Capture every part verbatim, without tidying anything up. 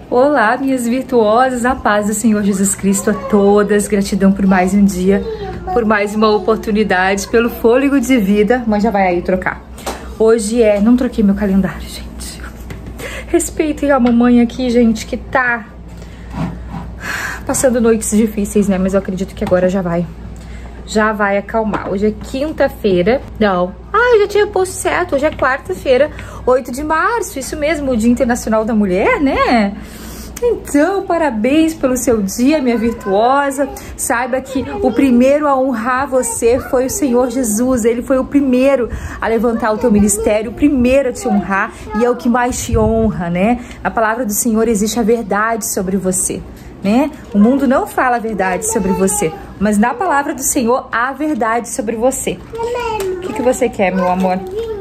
Olá, minhas virtuosas, a paz do Senhor Jesus Cristo a todas. Gratidão por mais um dia, por mais uma oportunidade, pelo fôlego de vida. Mãe já vai aí trocar. Hoje é... Não troquei meu calendário, gente. Respeitem a mamãe aqui, gente, que tá passando noites difíceis, né? Mas eu acredito que agora já vai. Já vai acalmar. Hoje é quinta-feira. Não. Ah, eu já tinha posto certo. Hoje é quarta-feira, oito de março. Isso mesmo, o Dia Internacional da Mulher, né? Então, parabéns pelo seu dia, minha virtuosa. Saiba que o primeiro a honrar você foi o Senhor Jesus. Ele foi o primeiro a levantar o teu ministério, o primeiro a te honrar. E é o que mais te honra, né? Na palavra do Senhor existe a verdade sobre você, né? O mundo não fala a verdade sobre você, mas na palavra do Senhor há a verdade sobre você. O que, que você quer, meu amor?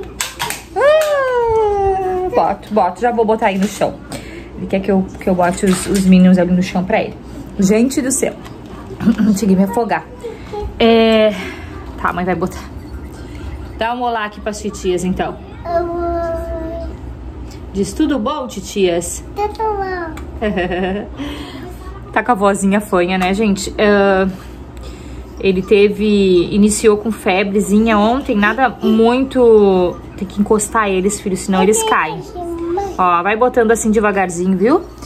Ah, boto, boto. Já vou botar aí no chão. Ele quer que eu, que eu bote os, os Minions ali no chão pra ele. Gente do céu. Cheguei a me afogar. É... Tá, mãe vai botar. Dá um olá aqui pras titias, então. Diz tudo bom, titias? Tudo bom. Tá com a vozinha fanha, né, gente? Uh, ele teve... Iniciou com febrezinha ontem. Nada muito... Tem que encostar eles, filho, senão eles caem. Ó, vai botando assim devagarzinho, viu? Uh,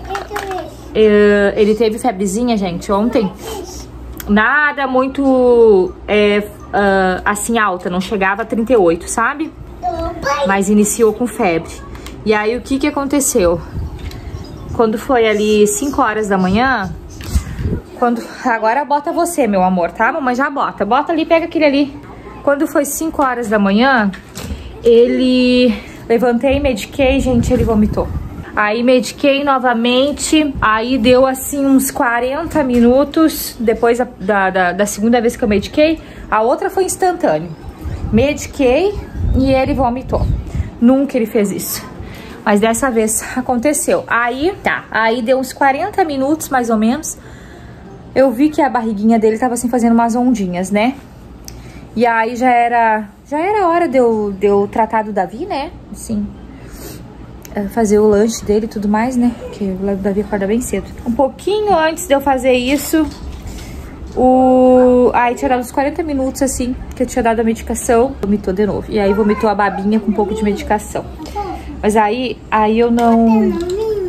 ele teve febrezinha, gente, ontem. Nada muito... É, uh, assim, alta. Não chegava a trinta e oito, sabe? Mas iniciou com febre. E aí, o que que aconteceu? Quando foi ali cinco horas da manhã, quando... Agora bota você, meu amor, tá? Mamãe já bota. Bota ali, pega aquele ali. Quando foi cinco horas da manhã, ele... Levantei, mediquei, gente, ele vomitou. Aí mediquei novamente, aí deu assim uns quarenta minutos, depois da, da, da segunda vez que eu mediquei, a outra foi instantâneo. Mediquei e ele vomitou. Nunca ele fez isso. Mas dessa vez aconteceu. Aí, tá, aí deu uns quarenta minutos, mais ou menos. Eu vi que a barriguinha dele tava assim, fazendo umas ondinhas, né? E aí já era, já era hora de eu, de eu tratar do Davi, né? Assim, fazer o lanche dele e tudo mais, né? Porque o Davi acorda bem cedo. Um pouquinho antes de eu fazer isso, o... Aí tinha dado uns quarenta minutos, assim, que eu tinha dado a medicação. Vomitou de novo. E aí vomitou a babinha com um pouco de medicação. Mas aí, aí eu não...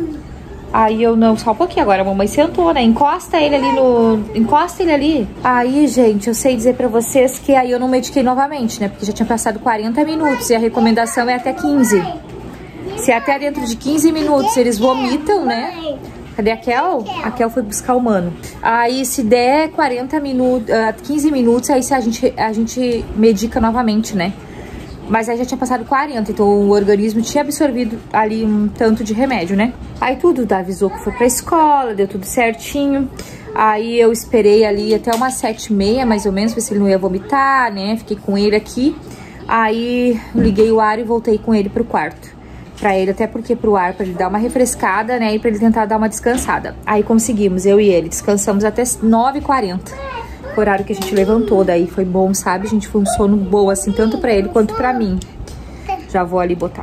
Aí eu não... Só um pouquinho agora, a mamãe sentou, né? Encosta ele ali no... Encosta ele ali. Aí, gente, eu sei dizer pra vocês que aí eu não mediquei novamente, né? Porque já tinha passado quarenta minutos e a recomendação é até quinze. Se até dentro de quinze minutos eles vomitam, né? Cadê a Kel? A Kel foi buscar o Mano. Aí se der quarenta minutos, quinze minutos, aí se a gente, a gente medica novamente, né? Mas aí já tinha passado quarenta, então o organismo tinha absorvido ali um tanto de remédio, né? Aí tudo, avisou que foi pra escola, deu tudo certinho. Aí eu esperei ali até umas sete e meia, mais ou menos, ver se ele não ia vomitar, né? Fiquei com ele aqui. Aí liguei o ar e voltei com ele pro quarto. Pra ele, até porque pro ar, pra ele dar uma refrescada, né? E pra ele tentar dar uma descansada. Aí conseguimos, eu e ele, descansamos até nove e quarenta. Horário que a gente levantou, daí foi bom, sabe? A gente foi um sono bom, assim, tanto pra ele quanto pra mim. Já vou ali botar.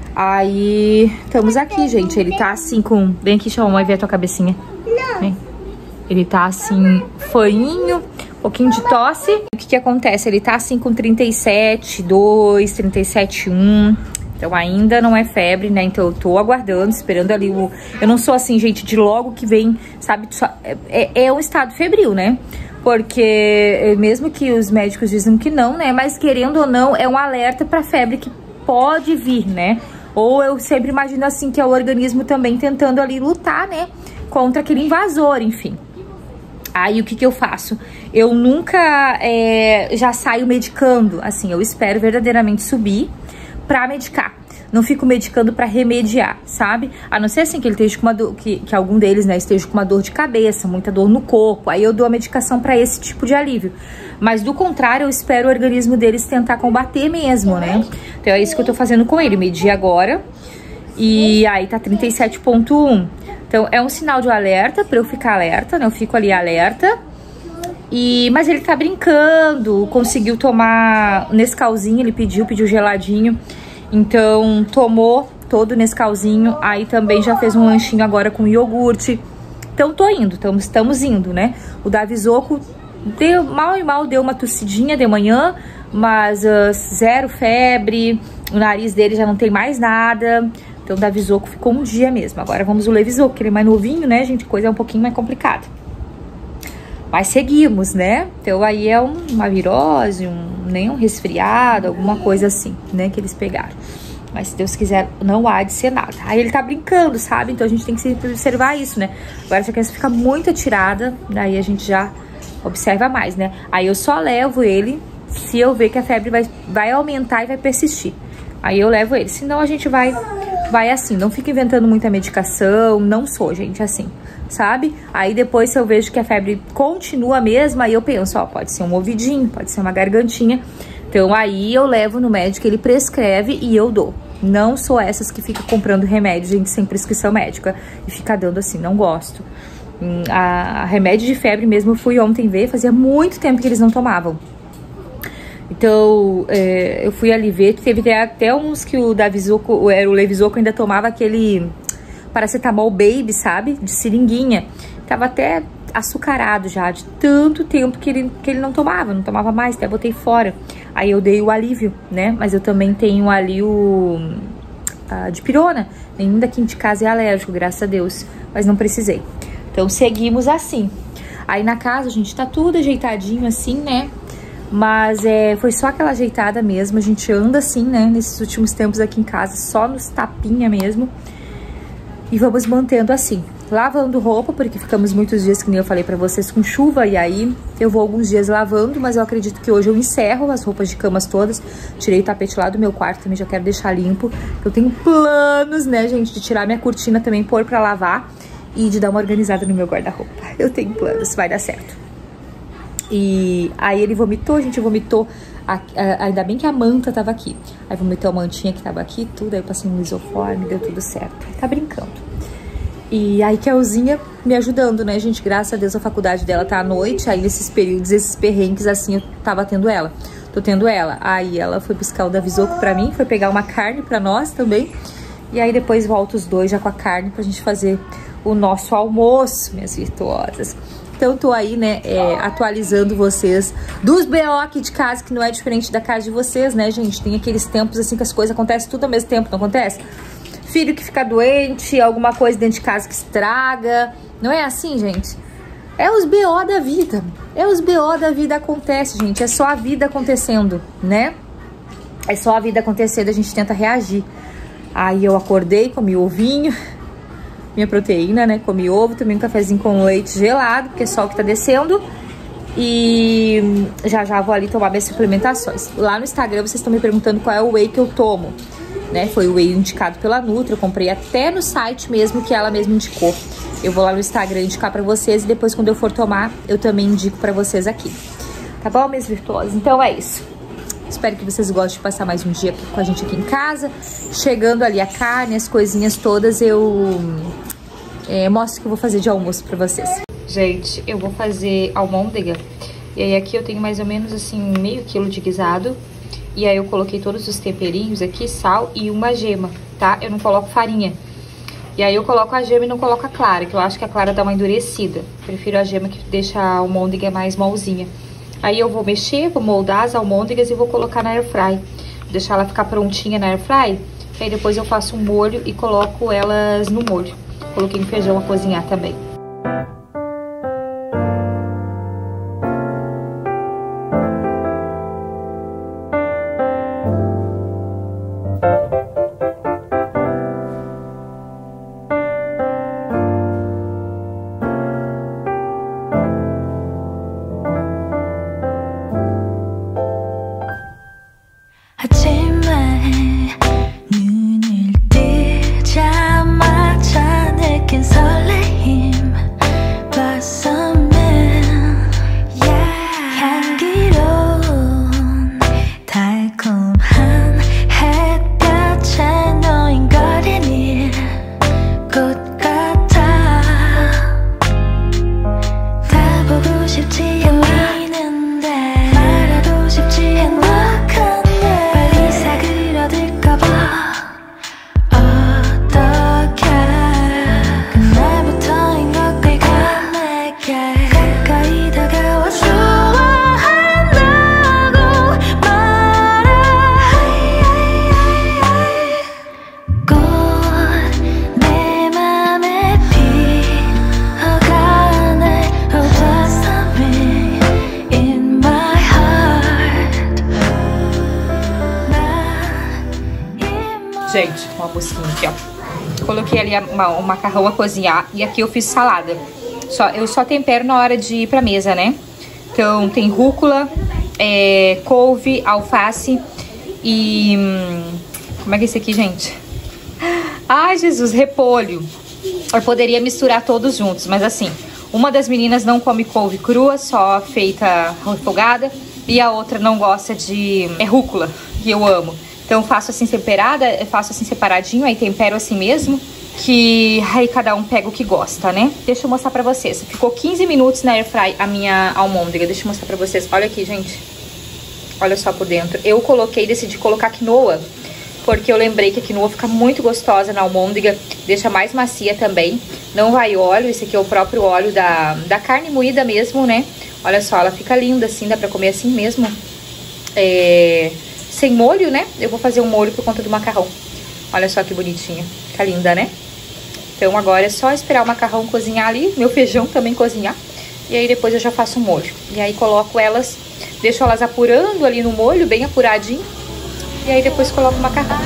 Aí, estamos aqui, gente. Ele tá assim com... Vem aqui, deixa a mamãe ver a tua cabecinha. Vem. Ele tá assim, fanhinho, um pouquinho de tosse. O que que acontece? Ele tá assim com trinta e sete, dois, trinta e sete, um... Então ainda não é febre, né? Então eu tô aguardando, esperando ali o... Eu não sou assim, gente, de logo que vem, sabe? É, é um estado febril, né? Porque mesmo que os médicos dizem que não, né? Mas querendo ou não, é um alerta pra febre que pode vir, né? Ou eu sempre imagino assim que é o organismo também tentando ali lutar, né? Contra aquele invasor, enfim. Aí o que que eu faço? Eu nunca é, já saio medicando, assim, eu espero verdadeiramente subir pra medicar. Não fico medicando pra remediar, sabe? A não ser assim que ele esteja com uma dor, que, que algum deles, né, esteja com uma dor de cabeça, muita dor no corpo. Aí eu dou a medicação pra esse tipo de alívio. Mas do contrário, eu espero o organismo deles tentar combater mesmo, né? Então é isso que eu tô fazendo com ele. Medi agora e aí tá trinta e sete ponto um. Então é um sinal de alerta pra eu ficar alerta, né? Eu fico ali alerta. E, mas ele tá brincando, conseguiu tomar Nescauzinho, ele pediu, pediu geladinho. Então tomou todo nesse calzinho. Aí também já fez um lanchinho agora com iogurte. Então tô indo, tamo, estamos indo, né? O Davisoco deu, mal e mal deu uma tossidinha de manhã, mas uh, zero febre, o nariz dele já não tem mais nada. Então o Davisoco ficou um dia mesmo. Agora vamos o Levisoco, que ele é mais novinho, né, gente? Coisa é um pouquinho mais complicada. Mas seguimos, né? Então aí é um, uma virose, um, nem um resfriado, alguma coisa assim, né, que eles pegaram. Mas se Deus quiser, não há de ser nada. Aí ele tá brincando, sabe? Então a gente tem que observar isso, né? Agora se a criança fica muito atirada, daí a gente já observa mais, né? Aí eu só levo ele se eu ver que a febre vai, vai aumentar e vai persistir. Aí eu levo ele. Senão a gente vai, vai assim. Não fica inventando muita medicação. Não sou, gente, assim, sabe? Aí depois se eu vejo que a febre continua mesmo, aí eu penso, ó, pode ser um ouvidinho, pode ser uma gargantinha. Então aí eu levo no médico, ele prescreve e eu dou. Não sou essas que fica comprando remédio, gente, sem prescrição médica e fica dando assim, não gosto. A, a remédio de febre mesmo eu fui ontem ver, fazia muito tempo que eles não tomavam. Então é, eu fui ali ver, teve até uns que o Davisoco, o, o Levisoco ainda tomava aquele paracetamol baby, sabe? De seringuinha. Tava até açucarado já, de tanto tempo que ele, que ele não tomava, não tomava mais, até botei fora. Aí eu dei o alívio, né? Mas eu também tenho ali o a dipirona. Nenhum daqui de casa é alérgico, graças a Deus. Mas não precisei. Então seguimos assim. Aí na casa, a gente, tá tudo ajeitadinho assim, né? Mas é, foi só aquela ajeitada mesmo. A gente anda assim, né? Nesses últimos tempos aqui em casa, só nos tapinha mesmo. E vamos mantendo assim. Lavando roupa, porque ficamos muitos dias, que nem eu falei pra vocês, com chuva. E aí eu vou alguns dias lavando, mas eu acredito que hoje eu encerro as roupas de camas todas. Tirei o tapete lá do meu quarto, também já quero deixar limpo. Eu tenho planos, né, gente, de tirar minha cortina também, pôr pra lavar. E de dar uma organizada no meu guarda-roupa. Eu tenho planos, vai dar certo. E aí ele vomitou, a gente vomitou. A, a, ainda bem que a manta tava aqui. Aí vomitou a mantinha que tava aqui, tudo. Aí eu passei um isoforme, deu tudo certo. Tá brincando. E aí Kelzinha me ajudando, né, gente? Graças a Deus a faculdade dela tá à noite. Aí nesses períodos, esses perrengues assim, eu tava tendo ela. Tô tendo ela. Aí ela foi buscar o Davisoco pra mim, foi pegar uma carne pra nós também. E aí depois volta os dois já com a carne pra gente fazer o nosso almoço, minhas virtuosas. Então tô aí, né, é, atualizando vocês dos B O aqui de casa, que não é diferente da casa de vocês, né, gente? Tem aqueles tempos assim que as coisas acontecem tudo ao mesmo tempo, não acontece? Filho que fica doente, alguma coisa dentro de casa que estraga. Não é assim, gente? É os B O da vida. É os B O da vida acontece, gente. É só a vida acontecendo, né? É só a vida acontecendo, a gente tenta reagir. Aí eu acordei, comi ovinho, minha proteína, né? Comi ovo, tomei um cafezinho com leite gelado, porque é só o que tá descendo. E já já vou ali tomar minhas suplementações. Lá no Instagram vocês estão me perguntando qual é o whey que eu tomo, né? Foi o whey indicado pela Nutri, eu comprei até no site mesmo que ela mesma indicou. Eu vou lá no Instagram indicar pra vocês e depois quando eu for tomar, eu também indico pra vocês aqui. Tá bom, minhas virtuosas? Então é isso. Espero que vocês gostem de passar mais um dia com a gente aqui em casa. Chegando ali a carne, as coisinhas todas, eu é, mostro o que eu vou fazer de almoço pra vocês. Gente, eu vou fazer almôndega. E aí aqui eu tenho mais ou menos assim meio quilo de guisado. E aí eu coloquei todos os temperinhos aqui, sal e uma gema, tá? Eu não coloco farinha. E aí eu coloco a gema e não coloco a clara, que eu acho que a clara dá uma endurecida. Prefiro a gema que deixa a almôndega mais molzinha. Aí eu vou mexer, vou moldar as almôndegas e vou colocar na airfry. Vou deixar ela ficar prontinha na airfry. Aí depois eu faço um molho e coloco elas no molho. Coloquei um feijão a cozinhar também. Gente, uma mosquinha aqui, ó. Coloquei ali uma, o macarrão a cozinhar e aqui eu fiz salada. Só, eu só tempero na hora de ir pra mesa, né? Então tem rúcula, é, couve, alface e... Hum, como é que é esse aqui, gente? Ai, Jesus, repolho. Eu poderia misturar todos juntos, mas assim, uma das meninas não come couve crua, só feita refogada, e a outra não gosta de é, rúcula, que eu amo. Então eu faço assim temperada, eu faço assim separadinho, aí tempero assim mesmo, que aí cada um pega o que gosta, né? Deixa eu mostrar pra vocês. Ficou quinze minutos na airfry a minha almôndega. Deixa eu mostrar pra vocês. Olha aqui, gente. Olha só por dentro. Eu coloquei, decidi colocar quinoa, porque eu lembrei que a quinoa fica muito gostosa na almôndega, deixa mais macia também. Não vai óleo, esse aqui é o próprio óleo da, da carne moída mesmo, né? Olha só, ela fica linda assim, dá pra comer assim mesmo. É... Sem molho, né? Eu vou fazer um molho por conta do macarrão. Olha só que bonitinha. Fica linda, né? Então agora é só esperar o macarrão cozinhar ali, meu feijão também cozinhar. E aí depois eu já faço o molho. E aí coloco elas, deixo elas apurando ali no molho, bem apuradinho. E aí depois coloco o macarrão.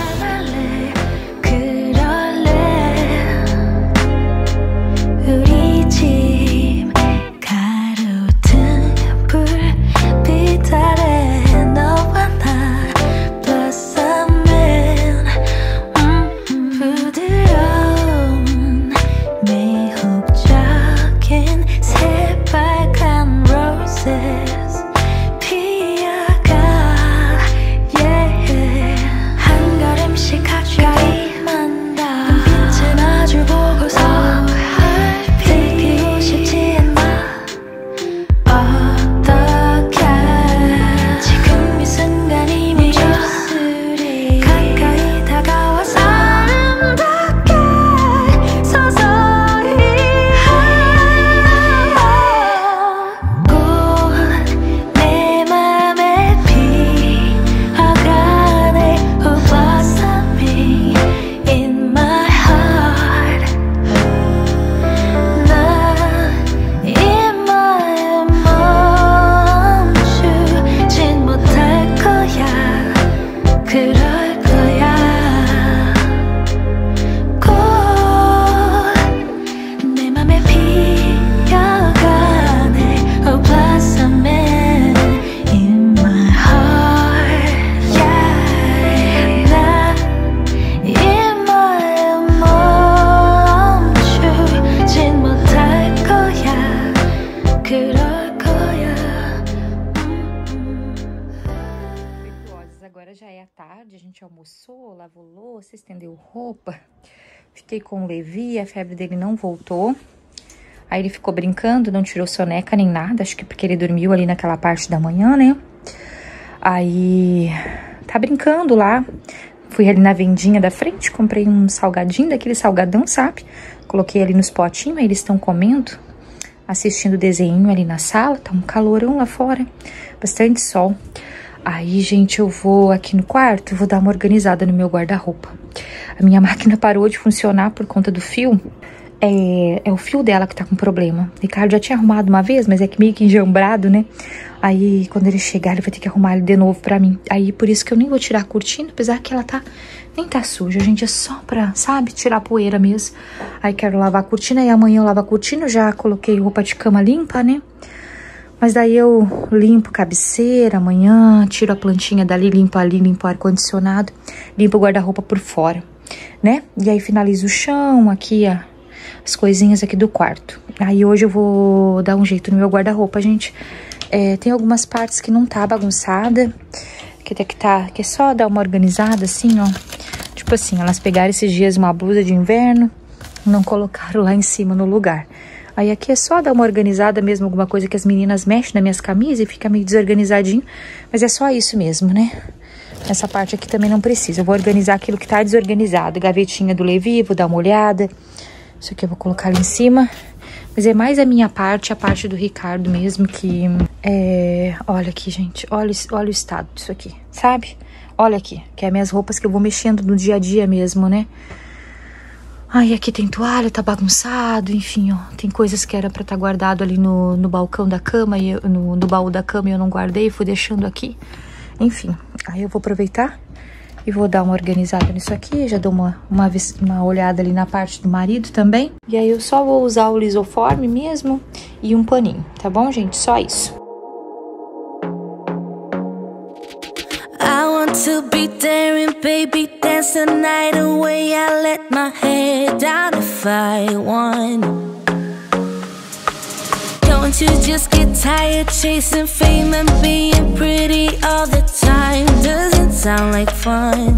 A gente almoçou, lavou louça, estendeu roupa. Fiquei com o Levi, a febre dele não voltou. Aí ele ficou brincando, não tirou soneca nem nada. Acho que porque ele dormiu ali naquela parte da manhã, né? Aí tá brincando lá. Fui ali na vendinha da frente, comprei um salgadinho, daquele salgadão, sabe? Coloquei ali nos potinhos, aí eles estão comendo, assistindo desenho ali na sala. Tá um calorão lá fora, bastante sol. Aí, gente, eu vou aqui no quarto, vou dar uma organizada no meu guarda-roupa. A minha máquina parou de funcionar por conta do fio. É, é o fio dela que tá com problema. O Ricardo já tinha arrumado uma vez, mas é que meio que enjambrado, né? Aí, quando ele chegar, ele vai ter que arrumar ele de novo pra mim. Aí, por isso que eu nem vou tirar a cortina, apesar que ela tá... Nem tá suja, gente, é só pra, sabe, tirar a poeira mesmo. Aí, quero lavar a cortina, e amanhã eu lavo a cortina, eu já coloquei roupa de cama limpa, né? Mas daí eu limpo cabeceira amanhã, tiro a plantinha dali, limpo ali, limpo o ar-condicionado, limpo o guarda-roupa por fora, né? E aí finalizo o chão, aqui a, as coisinhas aqui do quarto. Aí hoje eu vou dar um jeito no meu guarda-roupa, gente. É, tem algumas partes que não tá bagunçada, que tem que tá, que é só dar uma organizada assim, ó. Tipo assim, elas pegaram esses dias uma blusa de inverno, não colocaram lá em cima no lugar. Aí aqui é só dar uma organizada mesmo, alguma coisa que as meninas mexem nas minhas camisas e fica meio desorganizadinho. Mas é só isso mesmo, né? Essa parte aqui também não precisa. Eu vou organizar aquilo que tá desorganizado. Gavetinha do Levi, vou dar uma olhada. Isso aqui eu vou colocar ali em cima. Mas é mais a minha parte, a parte do Ricardo mesmo, que... É... Olha aqui, gente. Olha, olha o estado disso aqui, sabe? Olha aqui, que é minhas roupas que eu vou mexendo no dia a dia mesmo, né? Ai, aqui tem toalha, tá bagunçado, enfim, ó. Tem coisas que era pra estar guardado ali no, no balcão da cama, e eu, no, no baú da cama, e eu não guardei, fui deixando aqui. Enfim, aí eu vou aproveitar E vou dar uma organizada nisso aqui, já dou uma, uma, uma olhada ali na parte do marido também. E aí eu só vou usar o lisoforme mesmo e um paninho, tá bom, gente? Só isso. I want to be daring, baby, dance the night away. I let my head down if I want. Don't you just get tired chasing fame and being pretty all the time? Doesn't sound like fun.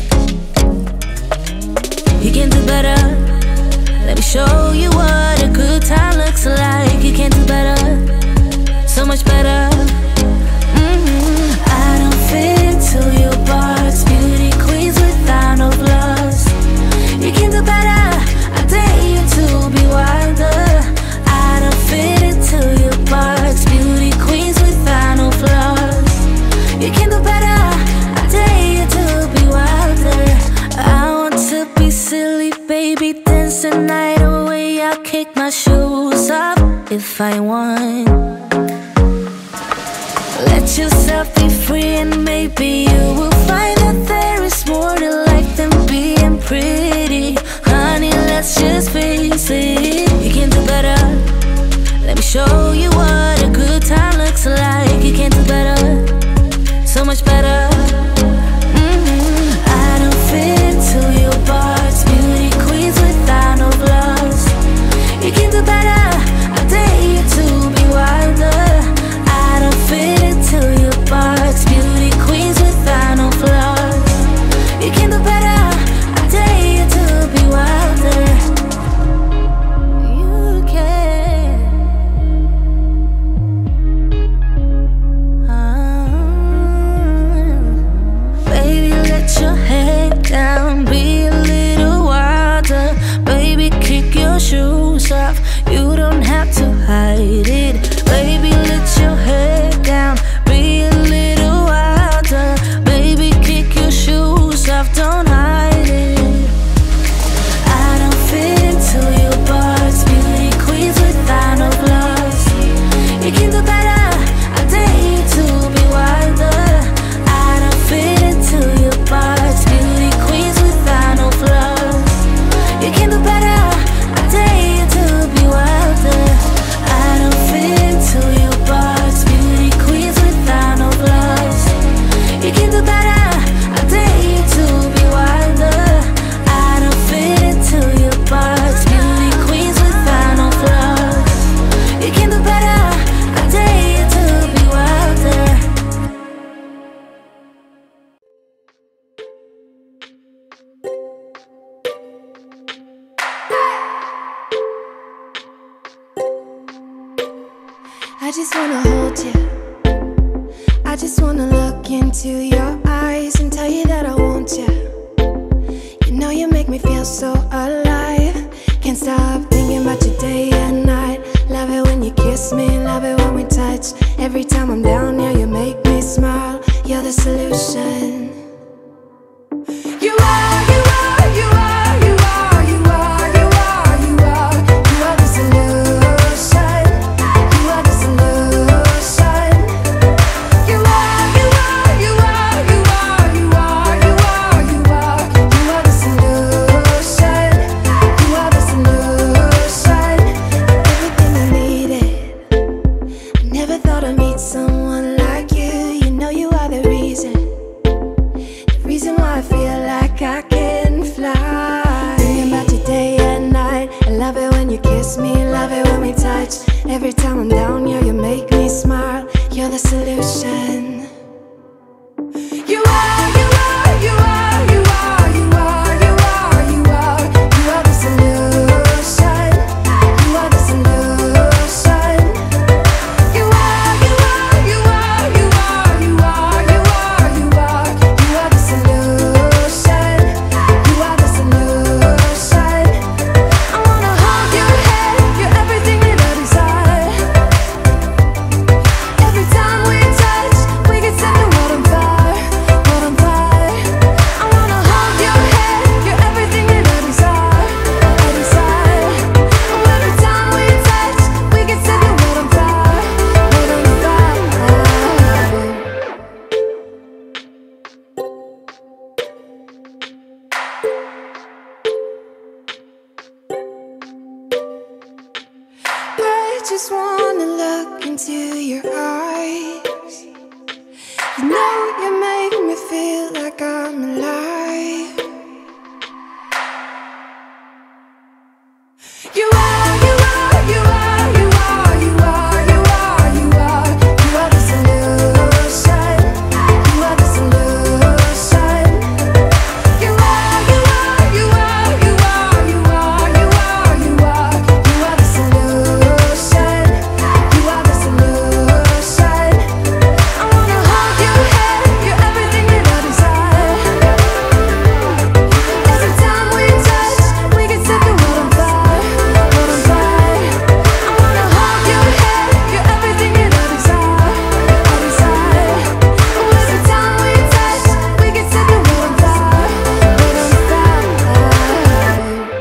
You can do better. Let me show you what a good time looks like. You can do better, so much better. Mm-hmm. I don't fit into your box, beauty queens without no flaws. You can do better. I dare you to be wilder. I don't fit into your box, beauty queens without no flaws. You can do better. I dare you to be wilder. I want to be silly, baby, dance the night away. I'll kick my shoes off if I want. Let yourself be free and maybe you will find that there is more to life than being pretty. Honey, let's just face it. You can do better. Let me show you what a good time looks like. You can do better, so much better. Mm-hmm. I don't fit into your box, beauty queens without no flaws. You can do better. I dare you to be wilder. I don't fit into your box, beauty queens without no flaws. You can do better. I dare you to be wilder. You can. Uh, baby, let your head down, be a little wilder. Baby, kick your shoes off. You don't have to hide it. Baby, let your head down, be a little wilder. Baby, kick your shoes off, don't hide it. I don't fit into your box, beauty queens without no flaws. You can do better, I dare you to be wilder. I don't fit into your box, beauty queens without no flaws. You can do better, I dare you to be wilder. I don't fit into your box, beauty queens without no flaws. You can do better, I dare you to be wilder. I don't fit into your box, beauty queens without no flaws. You can do better, I dare you to be wilder. I just wanna hold you. I just wanna look into your eyes and tell you that I want you. You know you make me feel so alive. Can't stop thinking about you day and night. Love it when you kiss me, love it when we touch. Every time I'm down here, you make me smile. You're the solution. You are, you are, you are, you are, you are, you are, you are. You are the solution. You are the solution. You are, you are, you are, you are, you are, you are, you are. You are the solution. You are the solution. Everything I needed. I never thought I'd meet someone like you. You know you are the reason. The reason why I feel like I can fly. Thinking about you day and night. I love it when you kiss me, love it when we touch. Every time I'm down here, you make me smile. You're the solution. You are, you are, you are, you are, you are, you are, you are. You are the solution. You are the solution. You are, you are, you are, you are, you are, you are, you are. You are the solution. You are the solution. I wanna hold your head. You're everything that I desire. Every time we touch, we just wanna look into your eyes. You know you make me feel like I'm alive. You are, you are, you are, you are, you are, you are, you are, you are the solution. You are the solution. You are, you are, you are, you are, you are, you are, you are, you are the solution. You are the solution. I wanna hold your head, you're everything that I desire. Every time we touch, we can set the world on fire, world on fire. I wanna hold your head, you're everything that I desire, I desire. Oh, every time we touch, we can set the world on fire, world on fire.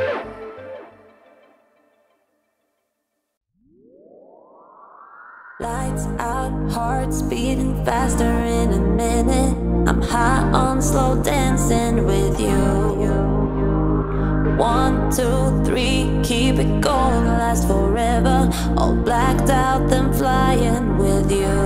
Lights out, hearts beating faster in a minute. I'm high on slow dancing with you. One, two, three, keep it going, last forever. All blacked out, then flying with you.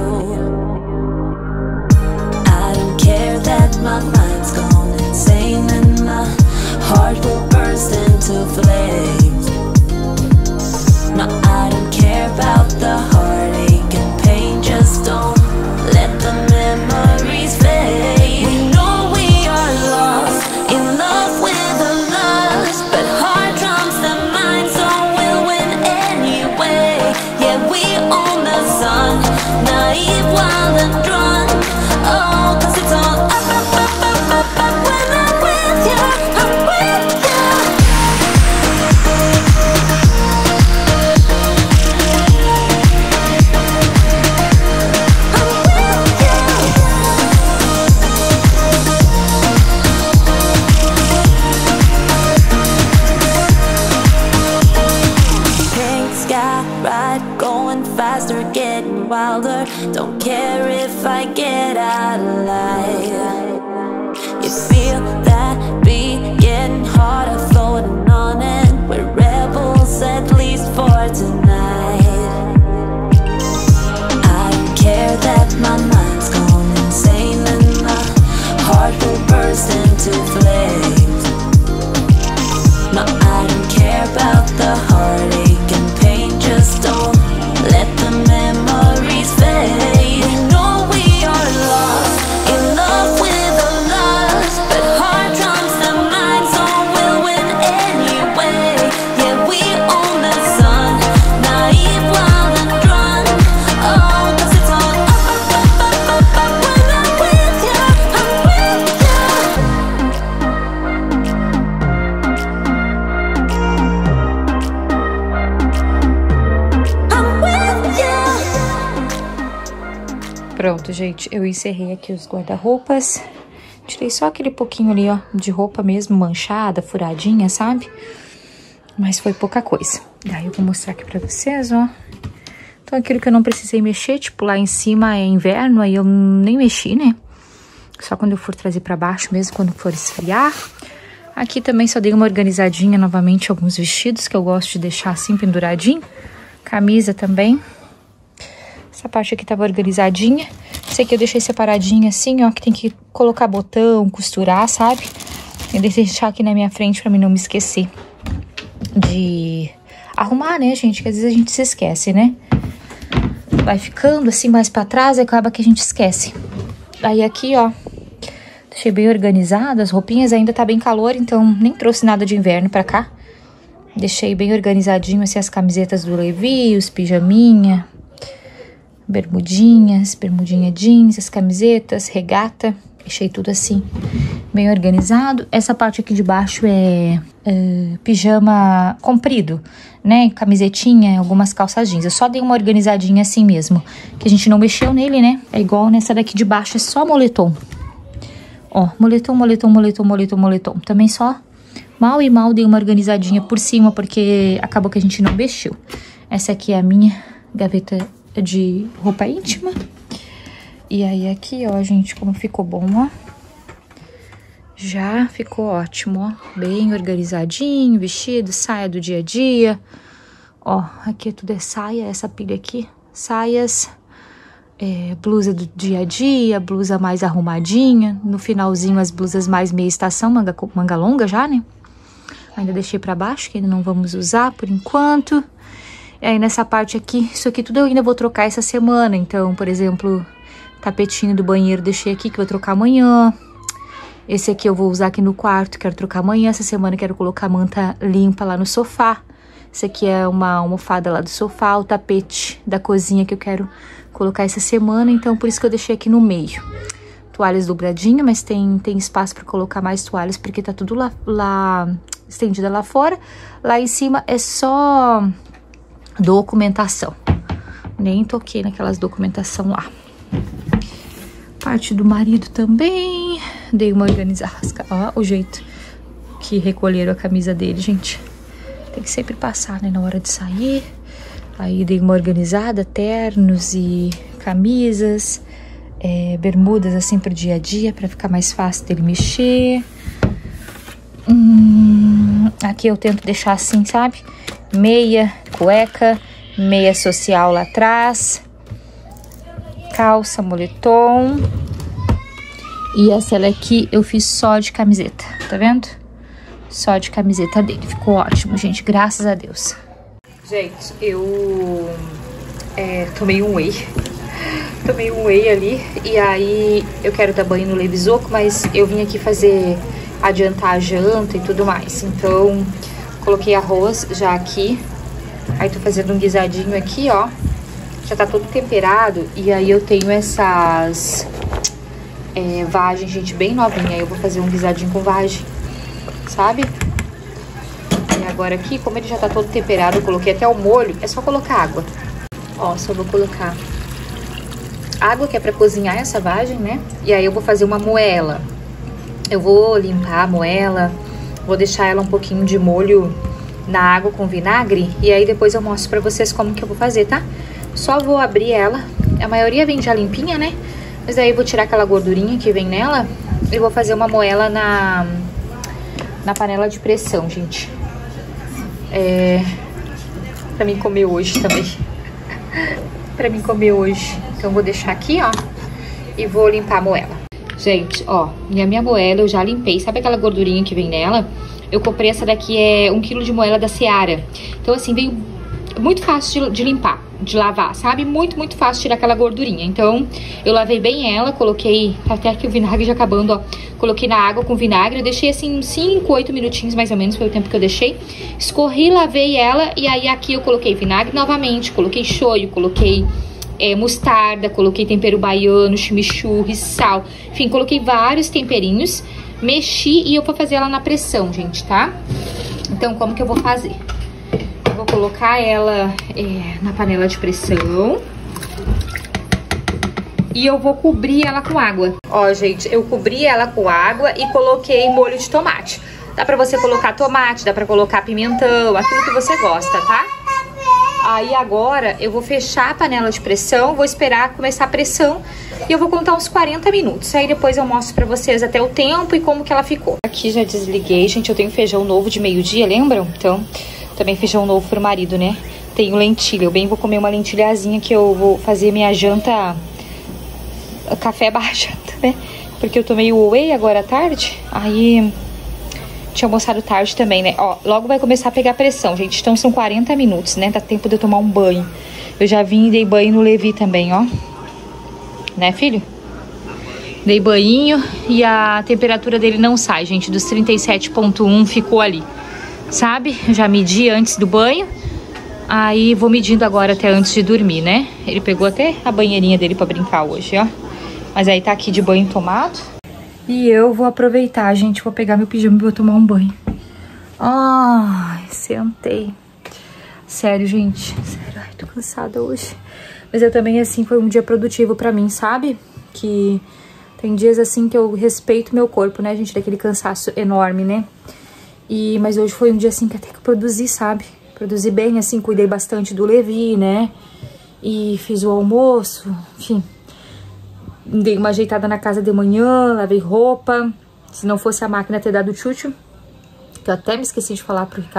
I don't care that my mind's gone insane and my heart will burst into flames. No, I don't care about the heartache and pain. Just don't let the memories fade. We know we are lost, in love with the lust, but heart trumps the mind, so we'll win anyway. Yeah, we own the sun, naive, wild and drunk. Oh, cause it's all up, up, up, up, up, up. When I'm with you, I'm with you. Pink sky ride, going faster, getting wilder. Don't care if I get out alive. You feel that beat getting harder, floating on it. We're rebels, at least for tonight. I don't care that my mind's gone insane and my heart will burst into flames. No, I don't care about the heartache and pain. Just don't let the memories fade. We know we are lost, in love with the lust, but heart trumps the mind, so we'll win anyway. Yeah, we own the sun, naive, wild and drunk. Oh, cause it's all up, up, up, up, up, up. When I'm with you, I'm with you. I'm with you. Pronto, gente, eu encerrei aqui os guarda-roupas. Tirei só aquele pouquinho ali, ó, de roupa mesmo, manchada, furadinha, sabe? Mas foi pouca coisa. Daí eu vou mostrar aqui pra vocês, ó. Então, aquilo que eu não precisei mexer, tipo, lá em cima é inverno, aí eu nem mexi, né? Só quando eu for trazer pra baixo mesmo, quando for esfriar. Aqui também só dei uma organizadinha novamente, alguns vestidos que eu gosto de deixar assim, penduradinho. Camisa também. Essa parte aqui tava organizadinha. Esse aqui eu deixei separadinho assim, ó, que tem que colocar botão, costurar, sabe? Eu deixei deixar aqui na minha frente pra mim não me esquecer de arrumar, né, gente? Que às vezes a gente se esquece, né? Vai ficando assim mais pra trás e acaba que a gente esquece. Aí aqui, ó, deixei bem organizado. As roupinhas ainda tá bem calor, então nem trouxe nada de inverno pra cá. Deixei bem organizadinho assim as camisetas do Levi, os pijaminha, bermudinhas, bermudinha jeans, as camisetas, regata. Deixei tudo assim, bem organizado. Essa parte aqui de baixo é, é pijama comprido, né? Camisetinha, algumas calças jeans. Eu só dei uma organizadinha assim mesmo, que a gente não mexeu nele, né? É igual nessa daqui de baixo, é só moletom. Ó, moletom, moletom, moletom, moletom, moletom. Também só mal e mal dei uma organizadinha por cima, porque acabou que a gente não mexeu. Essa aqui é a minha gaveta de roupa íntima. E aí aqui, ó, gente, como ficou bom, ó. Já ficou ótimo, ó. Bem organizadinho, vestido, saia do dia a dia. Ó, aqui tudo é saia, essa pilha aqui. Saias, é, blusa do dia a dia, blusa mais arrumadinha. No finalzinho as blusas mais meia estação, manga, manga longa já, né? Ainda deixei pra baixo, que ainda não vamos usar por enquanto. E aí nessa parte aqui, isso aqui tudo eu ainda vou trocar essa semana. Então, por exemplo, tapetinho do banheiro deixei aqui que eu vou trocar amanhã. Esse aqui eu vou usar aqui no quarto, quero trocar amanhã. Essa semana quero colocar a manta limpa lá no sofá. Esse aqui é uma almofada lá do sofá, o tapete da cozinha que eu quero colocar essa semana. Então, por isso que eu deixei aqui no meio. Toalhas dobradinhas, mas tem, tem espaço para colocar mais toalhas, porque tá tudo lá, lá estendida lá fora. Lá em cima é só documentação. Nem toquei naquelas documentação lá. Parte do marido também. Dei uma organizada. Ó, o jeito que recolheram a camisa dele, gente. Tem que sempre passar, né, na hora de sair. Aí dei uma organizada, ternos e camisas, é, bermudas assim pro dia a dia, pra ficar mais fácil dele mexer. Hum, aqui eu tento deixar assim, sabe? Meia, cueca, meia social lá atrás. Calça, moletom. E essa aqui eu fiz só de camiseta, tá vendo? Só de camiseta dele. Ficou ótimo, gente, graças a Deus. Gente, eu é, tomei um whey. Tomei um whey ali. E aí eu quero dar banho no Levisoco, mas eu vim aqui fazer, adiantar a janta e tudo mais. Então, coloquei arroz já aqui. Aí tô fazendo um guisadinho aqui, ó. Já tá todo temperado. E aí eu tenho essas é, vagem, gente, bem novinha. Aí eu vou fazer um guisadinho com vagem, sabe? E agora aqui, como ele já tá todo temperado, eu coloquei até o molho. É só colocar água. Ó, só vou colocar água, que é pra cozinhar essa vagem, né? E aí eu vou fazer uma moela. Eu vou limpar a moela. Vou deixar ela um pouquinho de molho na água com vinagre. E aí depois eu mostro pra vocês como que eu vou fazer, tá? Só vou abrir ela. A maioria vem já limpinha, né? Mas aí eu vou tirar aquela gordurinha que vem nela. E vou fazer uma moela na, na panela de pressão, gente. É... Pra mim comer hoje também. Pra mim comer hoje. Então eu vou deixar aqui, ó. E vou limpar a moela. Gente, ó. E a minha moela eu já limpei. Sabe aquela gordurinha que vem nela? Eu comprei essa daqui, é um quilo de moela da Seara. Então assim, veio muito fácil de, de limpar, de lavar, sabe? Muito, muito fácil tirar aquela gordurinha. Então, eu lavei bem ela, coloquei, até que o vinagre já acabando, ó. Coloquei na água com vinagre, eu deixei assim uns cinco, oito minutinhos mais ou menos, foi o tempo que eu deixei. Escorri, lavei ela e aí aqui eu coloquei vinagre novamente, coloquei shoyu, coloquei é, mostarda, coloquei tempero baiano, chimichurri, sal. Enfim, coloquei vários temperinhos, mexi e eu vou fazer ela na pressão, gente, tá? Então, como que eu vou fazer? Vou colocar ela é, na panela de pressão. E eu vou cobrir ela com água. Ó, gente, eu cobri ela com água e coloquei molho de tomate. Dá pra você colocar tomate, dá pra colocar pimentão, aquilo que você gosta, tá? Aí agora eu vou fechar a panela de pressão, vou esperar começar a pressão e eu vou contar uns quarenta minutos. Aí depois eu mostro pra vocês até o tempo e como que ela ficou. Aqui já desliguei, gente, eu tenho feijão novo de meio-dia, lembram? Então... Também feijão novo pro marido, né? Tenho lentilha. Eu bem vou comer uma lentilhazinha que eu vou fazer minha janta... Café barra janta, né? Porque eu tomei o whey agora à tarde. Aí... Tinha almoçado tarde também, né? Ó, logo vai começar a pegar pressão, gente. Então são quarenta minutos, né? Dá tempo de eu tomar um banho. Eu já vim e dei banho no Levi também, ó. Né, filho? Dei banho e a temperatura dele não sai, gente. Dos trinta e sete ponto um ficou ali. Sabe? Já medi antes do banho. Aí vou medindo agora até antes de dormir, né? Ele pegou até a banheirinha dele pra brincar hoje, ó. Mas aí tá aqui de banho tomado. E eu vou aproveitar, gente. Vou pegar meu pijama e vou tomar um banho. Ai, sentei. Sério, gente. Sério, ai, tô cansada hoje. Mas eu também, assim, foi um dia produtivo pra mim, sabe? Que tem dias, assim, que eu respeito meu corpo, né, gente? Daquele cansaço enorme, né? E, mas hoje foi um dia, assim, que até que eu produzi, sabe? Produzi bem, assim, cuidei bastante do Levi, né? E fiz o almoço, enfim. Dei uma ajeitada na casa de manhã, lavei roupa. Se não fosse a máquina ter dado tchutchu, que eu até me esqueci de falar pro Ricardo.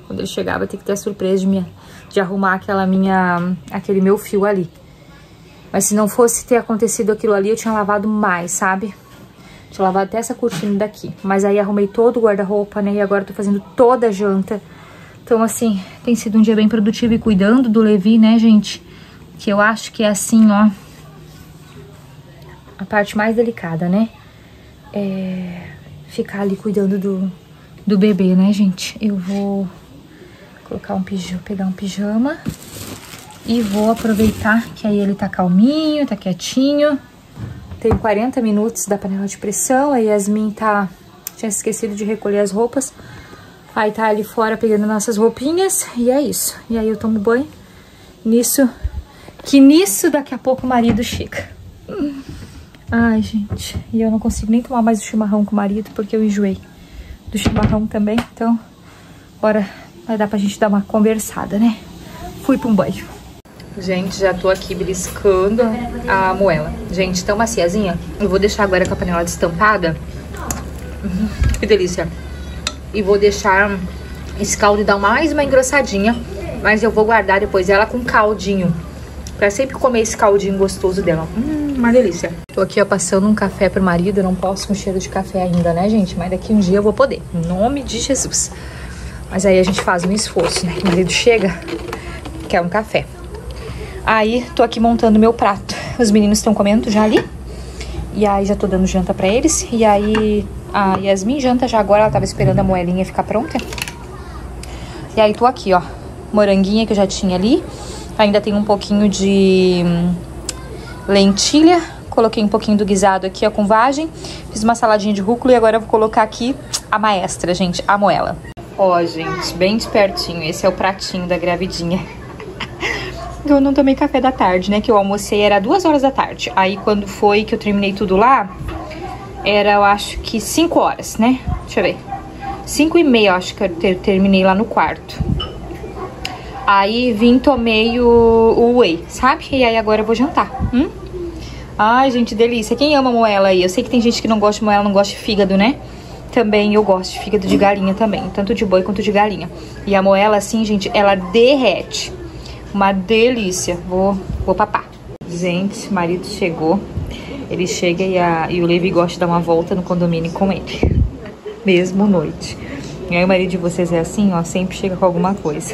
Quando ele chegar, vai ter que ter a surpresa de, minha, de arrumar aquela minha, aquele meu fio ali. Mas se não fosse ter acontecido aquilo ali, eu tinha lavado mais, sabe? Tinha lavado até essa cortina daqui. Mas aí arrumei todo o guarda-roupa, né? E agora eu tô fazendo toda a janta. Então, assim, tem sido um dia bem produtivo e cuidando do Levi, né, gente? Que eu acho que é assim, ó, a parte mais delicada, né? É ficar ali cuidando do, do bebê, né, gente? Eu vou colocar um pijama, pegar um pijama e vou aproveitar que aí ele tá calminho, tá quietinho. Tem quarenta minutos da panela de pressão, a Yasmin tá... Tinha esquecido de recolher as roupas. Aí tá ali fora pegando nossas roupinhas e é isso. E aí eu tomo banho. Nisso... Que nisso daqui a pouco o marido chega. Ai, gente. E eu não consigo nem tomar mais o chimarrão com o marido porque eu enjoei do chimarrão também. Então, agora vai dar pra gente dar uma conversada, né? Fui pra um banho. Gente, já tô aqui beliscando a moela. Gente, tão maciazinha. Eu vou deixar agora com a panela destampada. Uhum, que delícia. E vou deixar esse caldo dar mais uma engrossadinha. Mas eu vou guardar depois ela com caldinho. Pra sempre comer esse caldinho gostoso dela. Hum, uma delícia. Tô aqui, ó, passando um café pro marido. Eu não posso com cheiro de café ainda, né, gente? Mas daqui um dia eu vou poder. Em nome de Jesus. Mas aí a gente faz um esforço, né? O marido chega, quer um café. Aí, tô aqui montando meu prato. Os meninos estão comendo já ali. E aí, já tô dando janta pra eles. E aí, a Yasmin janta já agora. Ela tava esperando a moelinha ficar pronta. E aí, tô aqui, ó. Moranguinha que eu já tinha ali. Ainda tem um pouquinho de lentilha. Coloquei um pouquinho do guisado aqui, ó, com vagem. Fiz uma saladinha de rúcula e agora eu vou colocar aqui a maestra, gente, a moela. Ó, gente, bem espertinho. Esse é o pratinho da gravidinha. Eu não tomei café da tarde, né? Que eu almocei era duas horas da tarde. Aí quando foi que eu terminei tudo lá, era, eu acho que cinco horas, né? Deixa eu ver. Cinco e meia, eu acho que eu ter, terminei lá no quarto. Aí vim, tomei o, o whey, sabe? E aí agora eu vou jantar. Hum? Ai, gente, delícia. Quem ama moela aí? Eu sei que tem gente que não gosta de moela, não gosta de fígado, né? Também eu gosto de fígado de galinha também. Tanto de boi quanto de galinha. E a moela, assim, gente, ela derrete. Uma delícia. Vou, vou papar. Gente, o marido chegou. Ele chega e, a, e o Levi gosta de dar uma volta no condomínio com ele. Mesmo noite. E aí o marido de vocês é assim, ó. Sempre chega com alguma coisa.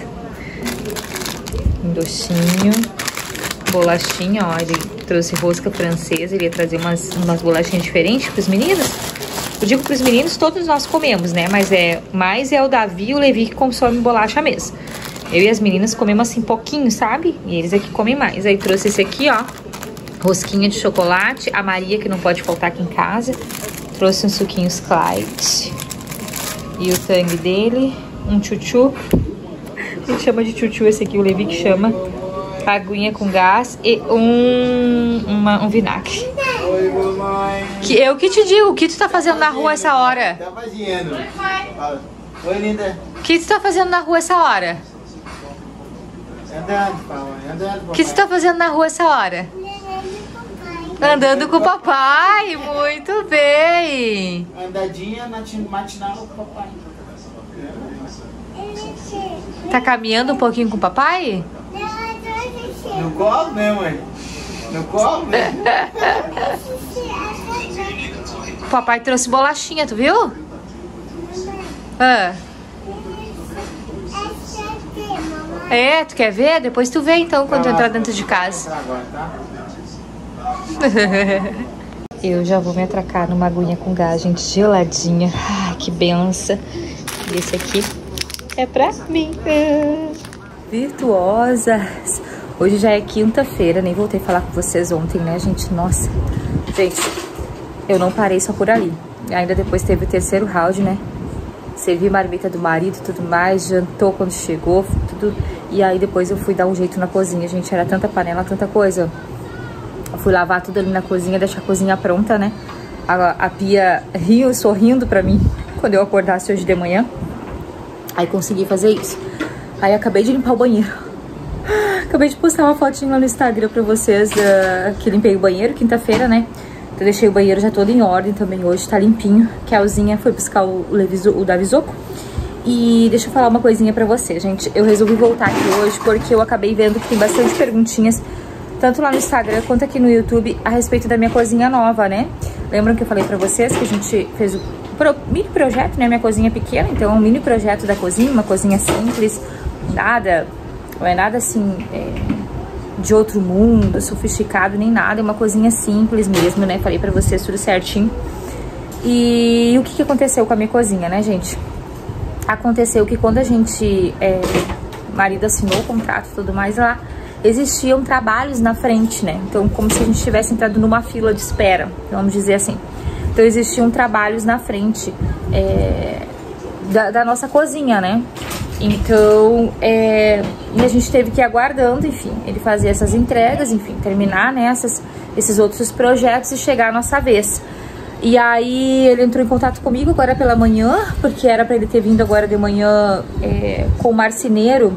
Um docinho. Bolachinha, ó. Ele trouxe rosca francesa. Ele ia trazer umas, umas bolachinhas diferentes pros meninos. Eu digo pros meninos, todos nós comemos, né? Mas é mais é o Davi e o Levi que consomem bolacha mesmo. Eu e as meninas comemos assim pouquinho, sabe? E eles aqui comem mais. Aí trouxe esse aqui, ó. Rosquinha de chocolate. A Maria, que não pode faltar aqui em casa. Trouxe uns suquinhos Clyde. E o tangue dele. Um tchutchu. A gente chama de tchutchu esse aqui, o Levi que chama. Aguinha com gás e um, uma, um vinagre. Oi, mamãe. Que, eu que te digo, o que tu tá fazendo na rua essa hora? Tá fazendo. Oi, linda. O que tu tá fazendo na rua essa hora? Andando, papai. Andando, O que tu tá fazendo na rua essa hora? Andando com o papai, muito bem. Andadinha matinal com o papai. Tá caminhando um pouquinho com o papai? No colo, né, mãe? No colo, né? O papai trouxe bolachinha, tu viu? Ah. É, tu quer ver? Depois tu vê então quando tu entrar dentro de casa. Eu já vou me atracar numa aguinha com gás, gente, geladinha. Ai, que benção. E esse aqui é pra mim. Virtuosas. Hoje já é quinta-feira, nem voltei a falar com vocês ontem, né, gente? Nossa. Gente, eu não parei só por ali. Ainda depois teve o terceiro round, né? Servi marmita do marido e tudo mais, jantou quando chegou, tudo. E aí depois eu fui dar um jeito na cozinha, gente. Era tanta panela, tanta coisa. Eu fui lavar tudo ali na cozinha, deixar a cozinha pronta, né? A, a Pia riu, sorrindo pra mim quando eu acordasse hoje de manhã. Aí consegui fazer isso. Aí acabei de limpar o banheiro. Acabei de postar uma fotinho lá no Instagram pra vocês uh, que limpei o banheiro, quinta-feira, né? Então deixei o banheiro já todo em ordem também hoje, tá limpinho. Kelzinha foi buscar o, Levizo, o Davizoco. E deixa eu falar uma coisinha pra você, gente. Eu resolvi voltar aqui hoje porque eu acabei vendo que tem bastante perguntinhas, tanto lá no Instagram quanto aqui no YouTube, a respeito da minha cozinha nova, né? Lembram que eu falei pra vocês que a gente fez o pro, mini projeto, né? Minha cozinha pequena, então é um mini projeto da cozinha, uma cozinha simples, nada, não é nada assim é, de outro mundo, sofisticado, nem nada, é uma cozinha simples mesmo, né? Falei pra vocês tudo certinho. E o que, que aconteceu com a minha cozinha, né, gente? Aconteceu que quando a gente, é, o marido assinou o contrato e tudo mais lá, existiam trabalhos na frente, né? Então, como se a gente tivesse entrado numa fila de espera, vamos dizer assim. Então, existiam trabalhos na frente é, da, da nossa cozinha, né? Então, é, e a gente teve que ir aguardando, enfim, ele fazer essas entregas, enfim, terminar, né, essas, esses outros projetos e chegar a nossa vez. E aí ele entrou em contato comigo agora pela manhã, porque era pra ele ter vindo agora de manhã é, com o marceneiro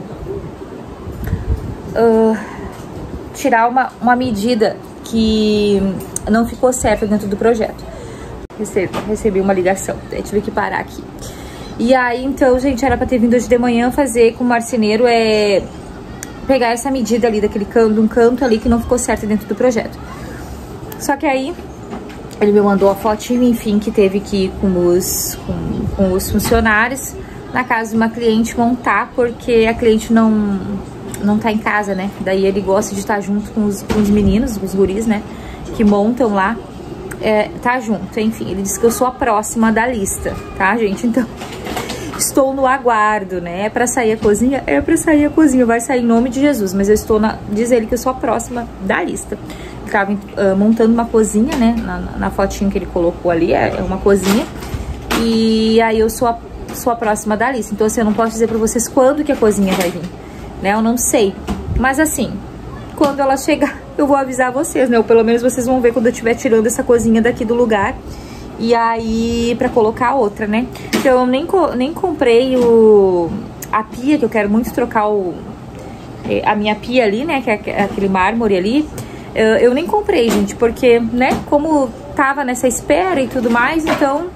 uh, tirar uma, uma medida que não ficou certa dentro do projeto. Recebi, recebi uma ligação, eu tive que parar aqui. E aí então, gente, era pra ter vindo hoje de manhã fazer com o marceneiro é pegar essa medida ali daquele canto, um canto ali que não ficou certo dentro do projeto. Só que aí ele me mandou a fotinho, enfim, que teve que ir com os, com, com os funcionários na casa de uma cliente montar, porque a cliente não, não tá em casa, né? Daí ele gosta de estar junto com os, com os meninos, os guris, né? Que montam lá, é, tá junto, enfim. Ele disse que eu sou a próxima da lista, tá, gente? Então, estou no aguardo, né? É pra sair a cozinha? É pra sair a cozinha, vai sair em nome de Jesus, mas eu estou na... Diz ele que eu sou a próxima da lista. Estava uh, montando uma cozinha, né? Na, na fotinho que ele colocou ali, é, é uma cozinha. E aí eu sou a, sou a próxima da lista. Então assim, eu não posso dizer pra vocês quando que a cozinha vai vir, né? Eu não sei. Mas assim, quando ela chegar, eu vou avisar vocês, né? Ou pelo menos vocês vão ver quando eu estiver tirando essa cozinha daqui do lugar. E aí, pra colocar outra, né? Então eu nem, nem comprei o, a pia, que eu quero muito trocar o, a minha pia ali, né? Que é aquele mármore ali. Eu nem comprei, gente, porque, né, como tava nessa espera e tudo mais, então,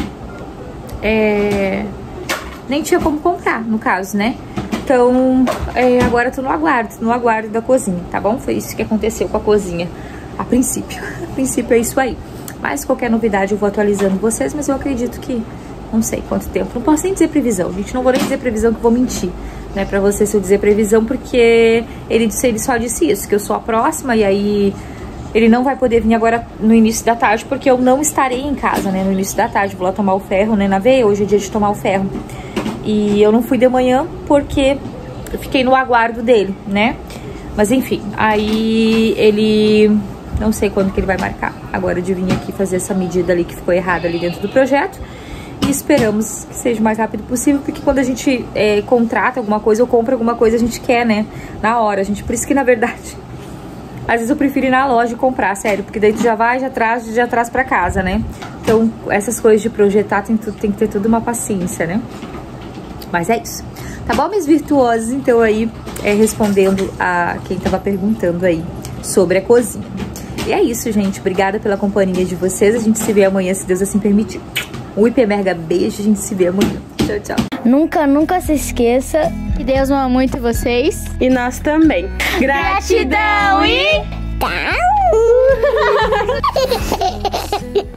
é, nem tinha como comprar, no caso, né? Então, é, agora eu tô no aguardo, no aguardo da cozinha, tá bom? Foi isso que aconteceu com a cozinha, a princípio. A princípio é isso aí. Mas qualquer novidade eu vou atualizando vocês, mas eu acredito que, não sei quanto tempo, não posso nem dizer previsão, gente, não vou nem dizer previsão que eu vou mentir, né, pra você se eu dizer previsão, porque ele, disse, ele só disse isso, que eu sou a próxima, e aí ele não vai poder vir agora no início da tarde, porque eu não estarei em casa, né, no início da tarde, vou lá tomar o ferro, né, na veia, hoje é dia de tomar o ferro, e eu não fui de manhã, porque eu fiquei no aguardo dele, né, mas enfim, aí ele, não sei quando que ele vai marcar, agora de vir aqui fazer essa medida ali que ficou errada ali dentro do projeto. E esperamos que seja o mais rápido possível, porque quando a gente é, contrata alguma coisa ou compra alguma coisa, a gente quer, né? Na hora, gente. Por isso que, na verdade, às vezes eu prefiro ir na loja e comprar, sério. Porque daí tu já vai, já traz, já traz pra casa, né? Então, essas coisas de projetar tem, tem que ter tudo uma paciência, né? Mas é isso. Tá bom, meus virtuosos? Então, aí, é, respondendo a quem tava perguntando aí sobre a cozinha. E é isso, gente. Obrigada pela companhia de vocês. A gente se vê amanhã, se Deus assim permitir. Um hiper mega beijo, a gente se vê amanhã. Tchau, tchau. Nunca, nunca se esqueça que Deus ama muito vocês. E nós também. Gratidão e... tchau!